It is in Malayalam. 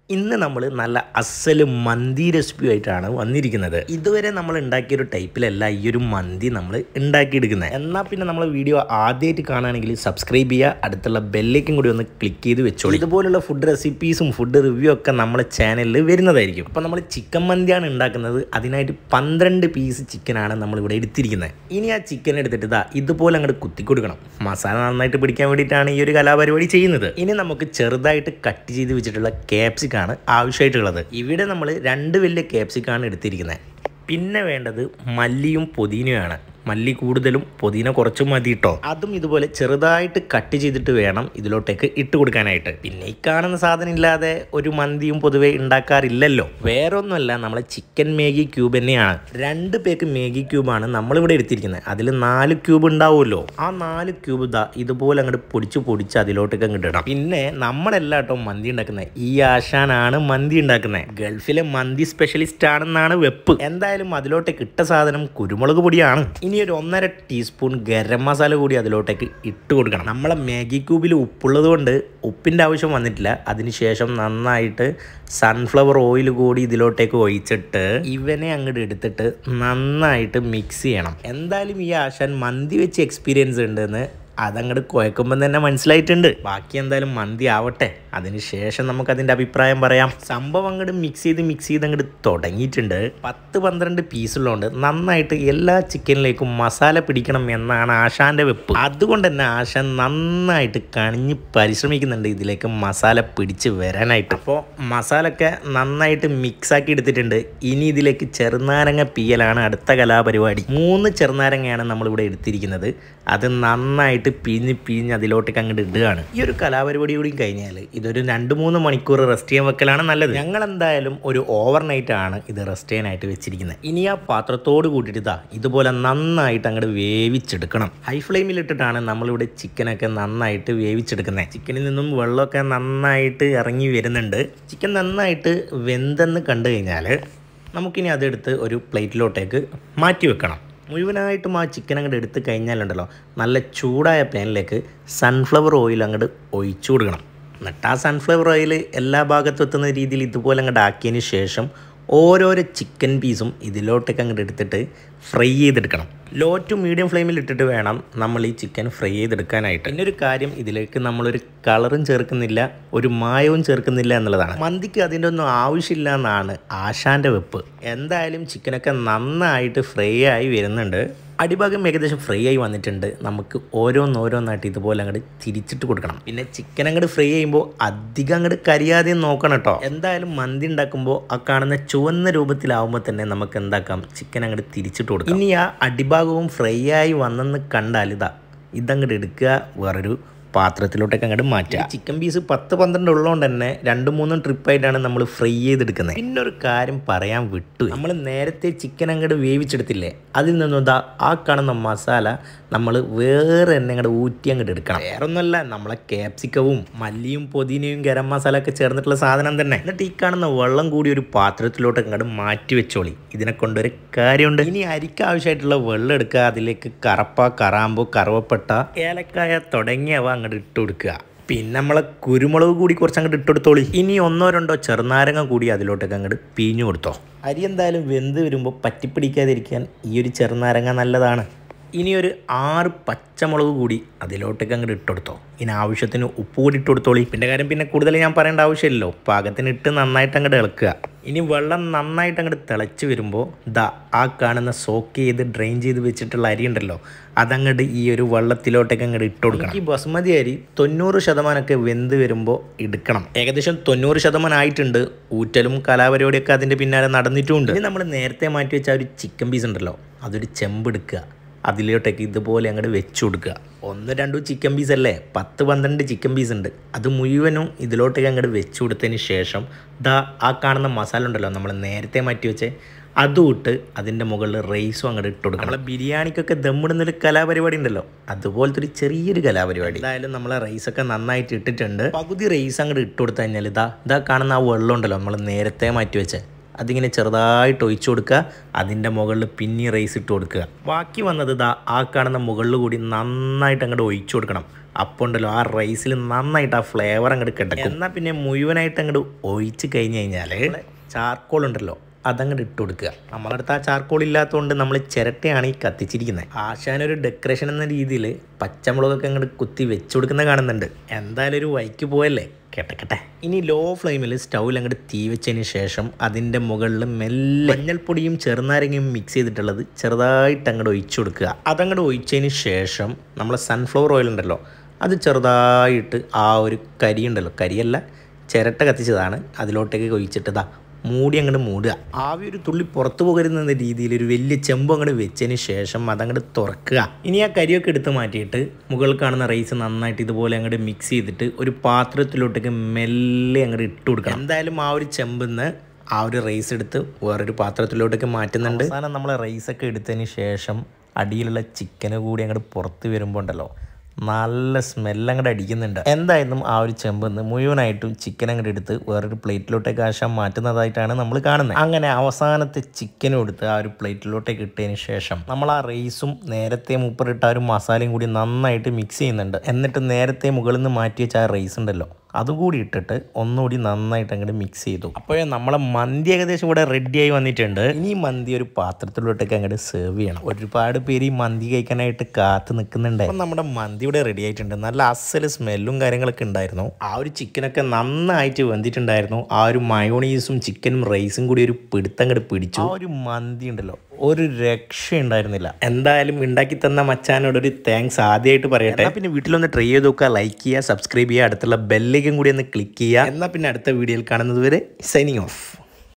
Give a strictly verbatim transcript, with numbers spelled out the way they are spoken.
ഇന്ന് നമ്മൾ നല്ല അസൽ മന്തി റെസിപ്പി ആയിട്ടാണ് വന്നിരിക്കുന്നത്. ഇതുവരെ നമ്മൾ ഉണ്ടാക്കിയൊരു ടൈപ്പിലല്ല ഈ ഒരു മന്തി നമ്മൾ ഉണ്ടാക്കിയെടുക്കുന്നത്. എന്നാൽ പിന്നെ നമ്മൾ വീഡിയോ ആദ്യമായിട്ട് കാണുകയാണെങ്കിൽ സബ്സ്ക്രൈബ് ചെയ്യുക, അടുത്തുള്ള ബെല്ലേക്കും കൂടി ഒന്ന് ക്ലിക്ക് ചെയ്ത് വെച്ചോളൂ. ഇതുപോലുള്ള ഫുഡ് റെസിപ്പീസും ഫുഡ് റിവ്യൂ ഒക്കെ നമ്മളെ ചാനലിൽ വരുന്നതായിരിക്കും. അപ്പോൾ നമ്മൾ ചിക്കൻ മന്തിയാണ് ഉണ്ടാക്കുന്നത്. അതിനായിട്ട് പന്ത്രണ്ട് പീസ് ചിക്കനാണ് നമ്മളിവിടെ എടുത്തിരിക്കുന്നത്. ഇനി ആ ചിക്കൻ എടുത്തിട്ട് ഇതാ ഇതുപോലെ അങ്ങോട്ട് കുത്തി കൊടുക്കണം. മസാല നന്നായിട്ട് പിടിക്കാൻ വേണ്ടിയിട്ടാണ് ഈ ഒരു കലാപരിപാടി ചെയ്യുന്നത്. ഇനി നമുക്ക് ചെറുതായിട്ട് കട്ട് ചെയ്ത് വെച്ചിട്ടുള്ള ക്യാപ്സിക്കം ആണ് ആവശ്യമായിട്ടുള്ളത്. ഇവിടെ നമ്മൾ രണ്ട് വലിയ ക്യാപ്സിക്കാണ് എടുത്തിരിക്കുന്നത്. പിന്നെ വേണ്ടത് മല്ലിയും പുതിനയുമാണ്. മല്ലി കൂടുതലും പുതിന കുറച്ചും മതി കേട്ടോ. അതും ഇതുപോലെ ചെറുതായിട്ട് കട്ട് ചെയ്തിട്ട് വേണം ഇതിലോട്ടേക്ക് ഇട്ട് കൊടുക്കാനായിട്ട്. പിന്നെ ഈ കാണുന്ന സാധനം ഇല്ലാതെ ഒരു മന്തിയും പൊതുവെ ഉണ്ടാക്കാറില്ലല്ലോ. വേറെ ഒന്നുമല്ല, നമ്മളെ ചിക്കൻ മാഗി ക്യൂബ് തന്നെയാണ്. രണ്ട് പേക്ക് മാഗി ക്യൂബാണ് നമ്മളിവിടെ എടുത്തിരിക്കുന്നത്. അതിൽ നാല് ക്യൂബ് ഉണ്ടാവുമല്ലോ. ആ നാല് ക്യൂബ് ഇതാ ഇതുപോലെ അങ്ങോട്ട് പൊടിച്ച് പൊടിച്ച് അതിലോട്ടേക്ക് അങ്ങോട്ട് ഇടണം. പിന്നെ നമ്മളെല്ലാം കേട്ടോ മന്തി ഉണ്ടാക്കുന്നത്. ഈ ആശാനാണ് മന്തി ഉണ്ടാക്കുന്നത്. ഗൾഫിലെ മന്തി സ്പെഷ്യലിസ്റ്റ് ആണെന്നാണ് വെപ്പ്. എന്തായാലും അതിലോട്ടേക്ക് ഇട്ട സാധനം കുരുമുളക് പൊടിയാണ്. ഇനി ഒരു ഒന്നര ടീസ്പൂൺ ഗരം മസാല കൂടി അതിലോട്ടേക്ക് ഇട്ട് കൊടുക്കണം. നമ്മളെ മാഗി ക്യൂബിൽ ഉപ്പുള്ളത് കൊണ്ട് ഉപ്പിൻ്റെ ആവശ്യം വന്നിട്ടില്ല. അതിനുശേഷം നന്നായിട്ട് സൺഫ്ലവർ ഓയിൽ കൂടി ഇതിലോട്ടേക്ക് ഒഴിച്ചിട്ട് ഇവനെ അങ്ങോട്ട് എടുത്തിട്ട് നന്നായിട്ട് മിക്സ് ചെയ്യണം. എന്തായാലും ഈ ആശാൻ മന്തി വെച്ച് എക്സ്പീരിയൻസ് ഉണ്ടെന്ന് അതങ്ങോട്ട് കുഴക്കുമ്പം തന്നെ മനസ്സിലായിട്ടുണ്ട്. ബാക്കി എന്തായാലും മന്തി ആവട്ടെ, അതിന് ശേഷം നമുക്കതിൻ്റെ അഭിപ്രായം പറയാം. സംഭവം അങ്ങോട്ട് മിക്സ് ചെയ്ത് മിക്സ് ചെയ്ത് അങ്ങോട്ട് തുടങ്ങിയിട്ടുണ്ട്. പത്ത് പന്ത്രണ്ട് പീസുള്ളതുകൊണ്ട് നന്നായിട്ട് എല്ലാ ചിക്കനിലേക്കും മസാല പിടിക്കണം എന്നാണ് ആശാൻ്റെ വെപ്പ്. അതുകൊണ്ട് തന്നെ ആശാൻ നന്നായിട്ട് കണിഞ്ഞ് പരിശ്രമിക്കുന്നുണ്ട് ഇതിലേക്ക് മസാല പിടിച്ച് വരാനായിട്ട്. അപ്പോൾ മസാലയൊക്കെ നന്നായിട്ട് മിക്സാക്കി എടുത്തിട്ടുണ്ട്. ഇനി ഇതിലേക്ക് ചെറുനാരങ്ങ പിയലാണ് അടുത്ത കലാപരിപാടി. മൂന്ന് ചെറുനാരങ്ങയാണ് നമ്മളിവിടെ എടുത്തിരിക്കുന്നത്. അത് നന്നായിട്ട് പിഞ്ഞ് പിഞ്ഞ് അതിലോട്ടേക്ക് അങ്ങോട്ട് ഇടുകയാണ്. ഈ ഒരു കലാപരിപാടി കൂടി കഴിഞ്ഞാൽ ഇതൊരു രണ്ട് മൂന്ന് മണിക്കൂർ റെസ്റ്റ് ചെയ്യാൻ വെക്കലാണ് നല്ലത്. ഞങ്ങൾ എന്തായാലും ഒരു ഓവർ നൈറ്റ് ആണ് ഇത് റെസ്റ്റ് ചെയ്യാനായിട്ട് വെച്ചിരിക്കുന്നത്. ഇനി ആ പാത്രത്തോട് കൂട്ടിയിട്ട് ഇതാ ഇതുപോലെ നന്നായിട്ട് അങ്ങോട്ട് വേവിച്ചെടുക്കണം. ഹൈ ഫ്ലെയിമിൽ ഇട്ടിട്ടാണ് നമ്മളിവിടെ ചിക്കനൊക്കെ നന്നായിട്ട് വേവിച്ചെടുക്കുന്നത്. ചിക്കനിൽ നിന്നും വെള്ളമൊക്കെ നന്നായിട്ട് ഇറങ്ങി വരുന്നുണ്ട്. ചിക്കൻ നന്നായിട്ട് വെന്തെന്ന് കണ്ടു കഴിഞ്ഞാൽ നമുക്കിനി അതെടുത്ത് ഒരു പ്ലേറ്റിലോട്ടേക്ക് മാറ്റി വെക്കണം. മുഴുവനായിട്ടും ആ ചിക്കൻ അങ്ങോട്ട് എടുത്ത് കഴിഞ്ഞാലുണ്ടല്ലോ നല്ല ചൂടായ പാനിലേക്ക് സൺഫ്ലവർ ഓയിൽ അങ്ങോട്ട് ഒഴിച്ചു കൊടുക്കണം. എന്നിട്ട് ആ സൺഫ്ലവർ ഓയിൽ എല്ലാ ഭാഗത്തും എത്തുന്ന രീതിയിൽ ഇതുപോലെ അങ്ങോട്ട് ആക്കിയതിന് ശേഷം ഓരോരോ ചിക്കൻ പീസും ഇതിലോട്ടേക്ക് അങ്ങോട്ട് എടുത്തിട്ട് ഫ്രൈ ചെയ്തെടുക്കണം. ലോ ടു മീഡിയം ഫ്ലെയിമിൽ ഇട്ടിട്ട് വേണം നമ്മൾ ഈ ചിക്കൻ ഫ്രൈ ചെയ്തെടുക്കാനായിട്ട്. പിന്നെ ഒരു കാര്യം, ഇതിലേക്ക് നമ്മളൊരു കളറും ചേർക്കുന്നില്ല, ഒരു മായവും ചേർക്കുന്നില്ല എന്നുള്ളതാണ്. മന്തിക്ക് അതിൻ്റെ ഒന്നും ആവശ്യമില്ല എന്നാണ് ആശാൻ്റെ വെപ്പ്. എന്തായാലും ചിക്കനൊക്കെ നന്നായിട്ട് ഫ്രൈ ആയി വരുന്നുണ്ട്. അടിഭാഗം ഏകദേശം ഫ്രൈ ആയി വന്നിട്ടുണ്ട്. നമുക്ക് ഓരോന്നോരോന്നായിട്ട് ഇതുപോലെ അങ്ങോട്ട് തിരിച്ചിട്ട് കൊടുക്കണം. പിന്നെ ചിക്കൻ അങ്ങോട്ട് ഫ്രൈ ചെയ്യുമ്പോൾ അധികം അങ്ങോട്ട് കരിയാതെയും നോക്കണം കേട്ടോ. എന്തായാലും മന്തി ഉണ്ടാക്കുമ്പോൾ ആ കാണുന്ന ചുവന്ന രൂപത്തിലാവുമ്പോൾ തന്നെ നമുക്ക് എന്താക്കാം, ചിക്കൻ അങ്ങോട്ട് തിരിച്ചിട്ട് കൊടുക്കാം. ഇനി ആ അടിഭാഗവും ഫ്രൈ ആയി വന്നെന്ന് കണ്ടാൽ ഇതാ ഇതങ്ങോട്ട് എടുക്കുക, വേറൊരു പാത്രത്തിലോട്ടൊക്കെ അങ്ങോട്ട് മാറ്റുക. ചിക്കൻ പീസ് പത്ത് പന്ത്രണ്ട് ഉള്ളതുകൊണ്ട് തന്നെ രണ്ട് മൂന്നും ട്രിപ്പായിട്ടാണ് നമ്മൾ ഫ്രൈ ചെയ്തെടുക്കുന്നത്. പിന്നെ ഒരു കാര്യം പറയാൻ വിട്ടു, നമ്മൾ നേരത്തെ ചിക്കൻ അങ്ങോട്ട് വേവിച്ചെടുത്തില്ലേ, അതിൽ നിന്നും ഇതാ ആ കാണുന്ന മസാല നമ്മൾ വേറെ തന്നെ അങ്ങോട്ട് ഊറ്റി അങ്ങോട്ട് എടുക്കണം. വേറെ ഒന്നുമല്ല, നമ്മളെ ക്യാപ്സിക്കവും മല്ലിയും പുതിനയും ഗരം മസാല ഒക്കെ ചേർന്നിട്ടുള്ള സാധനം തന്നെ. എന്നിട്ട് ഈ കാണുന്ന വെള്ളം കൂടി ഒരു പാത്രത്തിലോട്ട് അങ്ങോട്ട് മാറ്റി വെച്ചോളി. ഇതിനെ കൊണ്ടൊരു കാര്യമുണ്ട്. ഇനി അരിക്ക് ആവശ്യമായിട്ടുള്ള വെള്ളം എടുക്കുക, അതിലേക്ക് കറപ്പ, കറാമ്പു, കറുവപ്പട്ട, ഏലക്കായ തുടങ്ങിയവ അങ്ങോട്ട് ഇട്ട് കൊടുക്കുക. പിന്നെ നമ്മളെ കുരുമുളക് കൂടി കുറച്ച് അങ്ങോട്ട് ഇട്ട് കൊടുത്തോളി. ഇനി ഒന്നോ രണ്ടോ ചെറുനാരങ്ങ കൂടി അതിലോട്ടൊക്കെ അങ്ങോട്ട് പിഴിഞ്ഞു കൊടുത്തോ. അരി എന്തായാലും വെന്ത് വരുമ്പോൾ പറ്റിപ്പിടിക്കാതിരിക്കാൻ ഈ ഒരു ചെറുനാരങ്ങ നല്ലതാണ്. ഇനി ഒരു ആറ് പച്ചമുളക് കൂടി അതിലോട്ടൊക്കെ അങ്ങോട്ട് ഇട്ട് കൊടുത്തോ. ഇനി ആവശ്യത്തിന് ഉപ്പ് കൂടി ഇട്ട് കൊടുത്തോളി. പിന്നെ കാര്യം പിന്നെ കൂടുതൽ ഞാൻ പറയേണ്ട ആവശ്യമില്ലല്ലോ. പാകത്തിന് ഇട്ട് നന്നായിട്ട് അങ്ങോട്ട് ഇളക്കുക. ഇനി വെള്ളം നന്നായിട്ട് അങ്ങോട്ട് തിളച്ച് വരുമ്പോൾ ദാ ആ കാണുന്ന സോക്ക് ചെയ്ത് ഡ്രെയിൻ ചെയ്ത് വെച്ചിട്ടുള്ള അരി ഉണ്ടല്ലോ, അതങ്ങോട്ട് ഈ ഒരു വെള്ളത്തിലോട്ടൊക്കെ അങ്ങോട്ട് ഇട്ട് കൊടുക്കണം. ഈ ബസുമതി അരി തൊണ്ണൂറ് ശതമാനമൊക്കെ വെന്ത് വരുമ്പോൾ എടുക്കണം. ഏകദേശം തൊണ്ണൂറ് ശതമാനം ആയിട്ടുണ്ട്. ഊറ്റലും കലാപരിപാടിയൊക്കെ അതിൻ്റെ പിന്നാലെ നടന്നിട്ടുമുണ്ട്. ഇനി നമ്മൾ നേരത്തെ മാറ്റി വെച്ച ഒരു ചിക്കൻ പീസ് ഉണ്ടല്ലോ, അതൊരു ചെമ്പെടുക്കുക, അതിലോട്ടേക്ക് ഇതുപോലെ അങ്ങോട്ട് വെച്ച് കൊടുക്കുക. ഒന്ന് രണ്ടും ചിക്കൻ പീസ് അല്ലേ, പത്ത് പന്ത്രണ്ട് ചിക്കൻ പീസ് ഉണ്ട്. അത് മുഴുവനും ഇതിലോട്ടേക്ക് അങ്ങോട്ട് വെച്ച് കൊടുത്തതിന് ശേഷം ദാ ആ കാണുന്ന മസാല ഉണ്ടല്ലോ നമ്മൾ നേരത്തെ മാറ്റി വെച്ച്, അതും ഇട്ട് അതിൻ്റെ മുകളിൽ റൈസും അങ്ങോട്ട് ഇട്ട് കൊടുക്കണം. നമ്മളെ ബിരിയാണിക്കൊക്കെ ദമ്മിടുന്നൊരു കലാപരിപാടി ഉണ്ടല്ലോ, അതുപോലത്തെ ഒരു ചെറിയൊരു കലാപരിപാടി. എന്തായാലും നമ്മളെ റൈസൊക്കെ നന്നായിട്ട് ഇട്ടിട്ടുണ്ട്. പകുതി റൈസ് അങ്ങോട്ട് ഇട്ട് കൊടുത്തു കഴിഞ്ഞാൽ ഇതാ ഇതാ കാണുന്ന ആ വെള്ളം ഉണ്ടല്ലോ നമ്മൾ നേരത്തെ മാറ്റി വെച്ച്, അതിങ്ങനെ ചെറുതായിട്ട് ഒഴിച്ചു കൊടുക്കുക. അതിൻ്റെ മുകളിൽ പിന്നെ റൈസ് ഇട്ട് കൊടുക്കുക. ബാക്കി വന്നത് ഇതാ ആ കാണുന്ന മുകളിൽ കൂടി നന്നായിട്ട് അങ്ങോട്ട് ഒഴിച്ചു കൊടുക്കണം. അപ്പോൾ ഉണ്ടല്ലോ ആ റൈസിൽ നന്നായിട്ട് ആ ഫ്ലേവർ അങ്ങോട്ട് കിടക്കും. എന്നാൽ പിന്നെ മുഴുവനായിട്ട് അങ്ങോട്ട് ഒഴിച്ച് കഴിഞ്ഞ് കഴിഞ്ഞാൽ ചാർക്കോൾ ഉണ്ടല്ലോ അതങ്ങോട്ട് ഇട്ട് കൊടുക്കുക. നമ്മളടുത്ത് ആ ചാർക്കോൾ ഇല്ലാത്തതുകൊണ്ട് നമ്മൾ ചിരട്ടയാണ് ഈ കത്തിച്ചിരിക്കുന്നത്. ആശാനൊരു ഡെക്കറേഷൻ എന്ന രീതിയിൽ പച്ചമുളകൊക്കെ അങ്ങോട്ട് കുത്തി വെച്ച് കൊടുക്കുന്ന കാണുന്നുണ്ട്. എന്തായാലും ഒരു വൈക്ക് പോയല്ലേ, കേട്ടക്കട്ടെ. ഇനി ലോ ഫ്ലെയിമിൽ സ്റ്റൗവിൽ അങ്ങോട്ട് തീ വെച്ചതിന് ശേഷം അതിൻ്റെ മുകളിൽ മെല്ലെ മഞ്ഞൾപ്പൊടിയും ചെറുനാരങ്ങയും മിക്സ് ചെയ്തിട്ടുള്ളത് ചെറുതായിട്ട് അങ്ങോട്ട് ഒഴിച്ചു കൊടുക്കുക. അതങ്ങോട്ട് ഒഴിച്ചതിന് ശേഷം നമ്മൾ സൺഫ്ലവർ ഓയിൽ ഉണ്ടല്ലോ അത് ചെറുതായിട്ട് ആ ഒരു കരി ഉണ്ടല്ലോ, കരിയല്ല ചിരട്ട കത്തിച്ചതാണ്, അതിലോട്ടേക്ക് ഒഴിച്ചിട്ടതാ മൂടി അങ്ങോട്ട് മൂടുക. ആവി ഒരു തുള്ളി പുറത്തു പോകരുന്ന രീതിയിൽ ഒരു വലിയ ചെമ്പ് അങ്ങോട്ട് വെച്ചതിന് ശേഷം അതങ്ങോട്ട് തുറക്കുക. ഇനി ആ കരിയൊക്കെ എടുത്ത് മാറ്റിയിട്ട് മുകളിൽ കാണുന്ന റൈസ് നന്നായിട്ട് ഇതുപോലെ അങ്ങോട്ട് മിക്സ് ചെയ്തിട്ട് ഒരു പാത്രത്തിലോട്ടേക്ക് മെല്ലെ അങ്ങോട്ട് ഇട്ട് കൊടുക്കണം. എന്തായാലും ആ ഒരു ചെമ്പിന്ന് ആ ഒരു റൈസ് എടുത്ത് വേറൊരു പാത്രത്തിലോട്ടേക്ക് മാറ്റുന്നുണ്ട്. അവസാനം നമ്മൾ റൈസൊക്കെ എടുത്തതിന് ശേഷം അടിയിലുള്ള ചിക്കന് കൂടി അങ്ങോട്ട് പുറത്ത് വരുമ്പോൾ ഉണ്ടല്ലോ നല്ല സ്മെല്ല് അങ്ങോട്ട് അടിക്കുന്നുണ്ട്. എന്തായാലും ആ ഒരു ചെമ്പെന്ന് മുഴുവനായിട്ടും ചിക്കൻ അങ്ങോട്ട് എടുത്ത് വേറൊരു പ്ലേറ്റിലോട്ടേക്ക് ആശാൻ മാറ്റുന്നതായിട്ടാണ് നമ്മൾ കാണുന്നത്. അങ്ങനെ അവസാനത്തെ ചിക്കനും എടുത്ത് ആ ഒരു പ്ലേറ്റിലോട്ടേക്ക് ഇട്ടതിന് ശേഷം നമ്മൾ ആ റൈസും നേരത്തെ മുപ്പറിട്ട ആ ഒരു മസാലയും കൂടി നന്നായിട്ട് മിക്സ് ചെയ്യുന്നുണ്ട്. എന്നിട്ട് നേരത്തെ മുകളിൽ നിന്ന് മാറ്റി വെച്ച ആ റൈസ് ഉണ്ടല്ലോ അതുകൂടി ഇട്ടിട്ട് ഒന്നുകൂടി നന്നായിട്ട് അങ്ങോട്ട് മിക്സ് ചെയ്തു. അപ്പോൾ നമ്മളെ മന്തി ഏകദേശം ഇവിടെ റെഡിയായി വന്നിട്ടുണ്ട്. ഇനി മന്തി ഒരു പാത്രത്തിലോട്ടൊക്കെ അങ്ങോട്ട് സെർവ് ചെയ്യണം. ഒരുപാട് പേര് ഈ മന്തി കഴിക്കാനായിട്ട് കാത്തു നിൽക്കുന്നുണ്ട്. അപ്പം നമ്മുടെ മന്തി ഇവിടെ റെഡി ആയിട്ടുണ്ട്. നല്ല അസല് സ്മെല്ലും കാര്യങ്ങളൊക്കെ ഉണ്ടായിരുന്നു. ആ ഒരു ചിക്കനൊക്കെ നന്നായിട്ട് വെന്തിട്ടുണ്ടായിരുന്നു. ആ ഒരു മയോണീസും ചിക്കനും റൈസും കൂടി ഒരു പിടുത്തങ്ങോട്ട് പിടിച്ചു. ആ ഒരു മന്തി ഉണ്ടല്ലോ ഒരു രക്ഷ ഉണ്ടായിരുന്നില്ല. എന്തായാലും ഉണ്ടാക്കി തന്ന മച്ചാനോട് ഒരു താങ്ക്സ് ആദ്യമായിട്ട് പറയട്ടെ. പിന്നെ വീട്ടിലൊന്ന് ട്രൈ ചെയ്ത് നോക്കുക, ലൈക്ക് ചെയ്യുക, സബ്സ്ക്രൈബ് ചെയ്യുക, അടുത്തുള്ള ബെല്ലേക്കും കൂടി ഒന്ന് ക്ലിക്ക് ചെയ്യുക. എന്നാൽ പിന്നെ അടുത്ത വീഡിയോയിൽ കാണുന്നത് വരെ സൈനിങ് ഓഫ്.